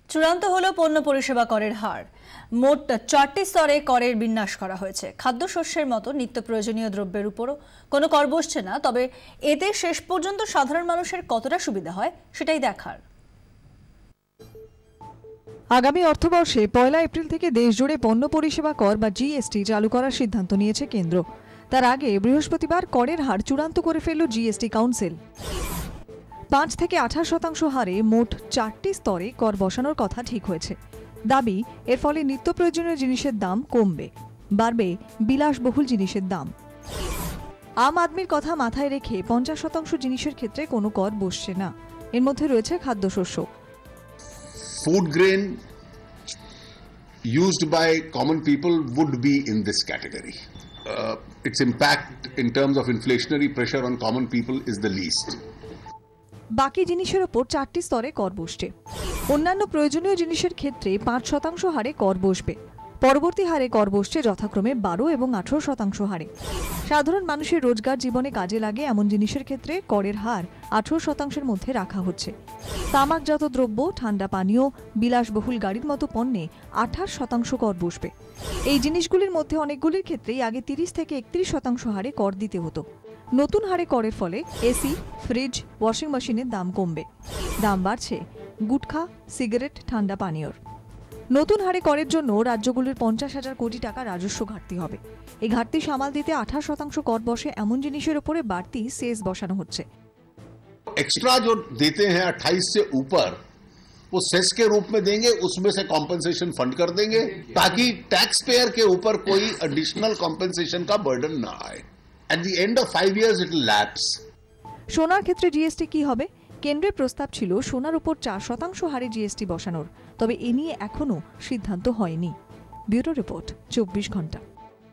চূড়ান্ত হলো পণ্য পরিষেবা করের হার। মোট 4টি স্তরে করের বিন্যাস করা হয়েছে। খাদ্যশস্যের মতো নিত্য প্রয়োজনীয় দ্রব্যের উপরও কোনো কর বসছে না, তবে এতে শেষ পর্যন্ত সাধারণ মানুষের কতটা সুবিধা হয় সেটাই দেখার। আগামী অর্থবর্ষে 1 এপ্রিল থেকে দেশজুড়ে পণ্য পরিষেবা কর বা জিএসটি চালু করার সিদ্ধান্ত নিয়েছে কেন্দ্র। তার আগে বৃহস্পতিবার করের হার চূড়ান্ত করে ফেলল জিএসটি কাউন্সিল। 5 থেকে 18% হারে মোট 4টি স্তরে কর বসানোর কথা ঠিক হয়েছে। দাবি, এর ফলে নিত্য প্রয়োজনীয় জিনিসের দাম কমবে, বাড়বে বিলাসবহুল জিনিসের দাম। আম আদমির কথা মাথায় রেখে 50% জিনিসের ক্ষেত্রে কোনো কর বসছে না। এর মধ্যে রয়েছে খাদ্যশস্য। Food grain used by common people would be in this category. Its impact in terms of inflationary pressure on common people is the least. বাকি জিনিসের ওপর 4টি স্তরে কর বসছে। অন্যান্য প্রয়োজনীয় জিনিসের ক্ষেত্রে 5% হারে কর বসবে। পরবর্তী হারে কর বসছে যথাক্রমে 12 এবং 18% হারে। সাধারণ মানুষের রোজগার জীবনে কাজে লাগে এমন জিনিসের ক্ষেত্রে করের হার 18%-এর মধ্যে রাখা হচ্ছে। তামাকজাত দ্রব্য, ঠান্ডা পানীয়, বিলাসবহুল গাড়ির মতো পণ্যে 28% কর বসবে। এই জিনিসগুলির মধ্যে অনেকগুলির ক্ষেত্রেই আগে 30 থেকে 31% হারে কর দিতে হতো। নতুন হারে করের ফলে এসি, ফ্রিজ, ওয়াশিং মেশিনের দাম কমবে। দাম বাড়ছে গুটখা, সিগারেট, ঠান্ডা পানীয়র। নতুন হারে করের জন্য রাজ্যগুলির 50,000 কোটি টাকা রাজস্ব ঘাটতি হবে। এই ঘাটতি সামাল দিতে 28% কর বসে এমন জিনিসের উপরে বাড়তি সেস বসানো হচ্ছে। एक्स्ट्रा जो देते हैं 28 से ऊपर वो सेस के रूप में देंगे, उसमें से कॉम्पेंसेशन फंड कर देंगे ताकि टैक्स पेयर के ऊपर कोई एडिशनल कॉम्पेंसेशन का बर्डन ना आए। At the end of 5 years it will lapse. সোনার ক্ষেত্রে জিএসটি কি হবে? কেন্দ্রের প্রস্তাব ছিল সোনার উপর 4% হারে জিএসটি বসানোর, তবে এ নিয়ে এখনো সিদ্ধান্ত হয়নি। ব্যুরো রিপোর্ট, 24 ঘন্টা।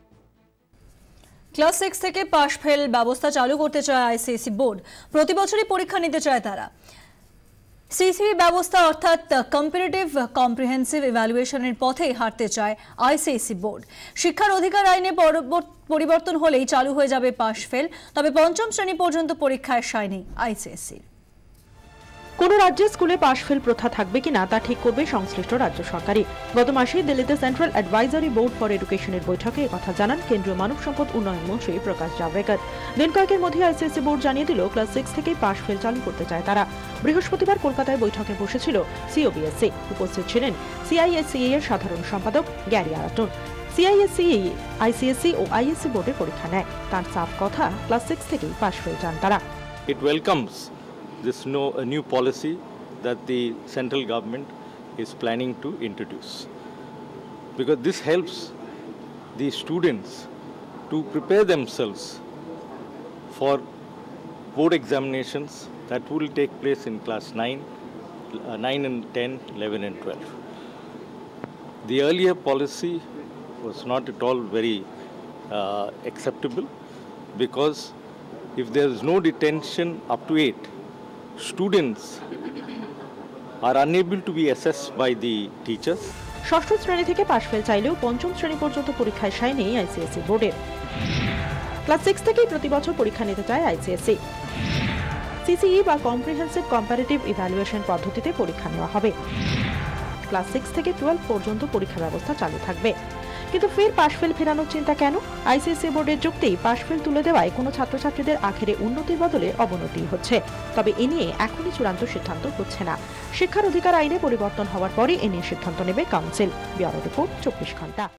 ক্লাস 6 থেকে পাশ ফেল ব্যবস্থা চালু করতে চায় আইসিএসসি বোর্ড। প্রতি বছরই পরীক্ষা নিতে চায় তারা। সিসিবি ব্যবস্থা অর্থাৎ কম্পারেটিভ কম্প্রিহেন্সিভ ইভ্যালুয়েশনের পথে হাঁটতে চায় আইসিএসসি বোর্ড। শিক্ষার অধিকার আইনে পরিবর্তন হলেই চালু হয়ে যাবে পাশ ফেল, তবে 5ম শ্রেণী পর্যন্ত পরীক্ষায় সায় নেই আইসিএসসির। কোন রাজ্যে স্কুলে পাশ ফেল প্রথা থাকবে কিনা তা ঠিক করবে সংশ্লিষ্ট রাজ্য সরকারই। গত মাসে দিল্লিতে সেন্ট্রাল অ্যাডভাইজারি বোর্ড ফর এডুকেশনের বৈঠকে কথা জানান কেন্দ্রীয় মানব সম্পদ উন্নয়ন মন্ত্রী প্রকাশ জাভড়েকর। দিন কয়েকের মধ্যে আইসিএসসি বোর্ড জানিয়ে দিল ক্লাস 6 থেকেই পাশ ফেল চালু করতে চায় তারা। বৃহস্পতিবার কলকাতায় বৈঠকে বসেছিল সিওবিএসসি। উপস্থিত ছিলেন সিআইএসসিএ এর সাধারণ সম্পাদক গ্যারি আরাটন। সিআইএসসিএ আইসিএসসি ও আইএসসি বোর্ডের পরীক্ষা নেয়। তার সাফ কথা, ক্লাস 6 থেকেই পাশ ফেল চান তারা। It welcomes this new policy that the central government is planning to introduce, because this helps the students to prepare themselves for board examinations that will take place in class 9 and 10, 11 and 12. The earlier policy was not at all very acceptable, because if there is no detention up to 8, students are unable to be assessed by the teachers. ষষ্ঠ শ্রেণী থেকে pass fail চাইলেও 5ম শ্রেণী পর্যন্ত পরীক্ষায় সায় নেই ICSE বোর্ডের। ক্লাস 6 থেকেই প্রতি বছর পরীক্ষা নিতে চায় আইসিএসসি। সিসিই বা কম্প্রিহেন্সিভ কম্পারেটিভ ইভ্যালুয়েশন পদ্ধতিতে পরীক্ষা নেওয়া হবে। ক্লাস 6 থেকে 12 পর্যন্ত পরীক্ষা ব্যবস্থা চালু থাকবে। কিন্তু ফের পাশ ফেল ফেরানোর চিন্তা কেন? আইসিএসসি বোর্ডের যুক্তি, পাশ ফেল তুলে দেওয়ায় কোনো ছাত্রছাত্রীদের আখেরে উন্নতির বদলে অবনতি হচ্ছে। তবে এ নিয়ে এখনই চূড়ান্ত সিদ্ধান্ত হচ্ছে না। শিক্ষার অধিকার আইনে পরিবর্তন হওয়ার পরই এ নিয়ে সিদ্ধান্ত নেবে কাউন্সিল। ব্যুরো রিপোর্ট, 24 ঘন্টা।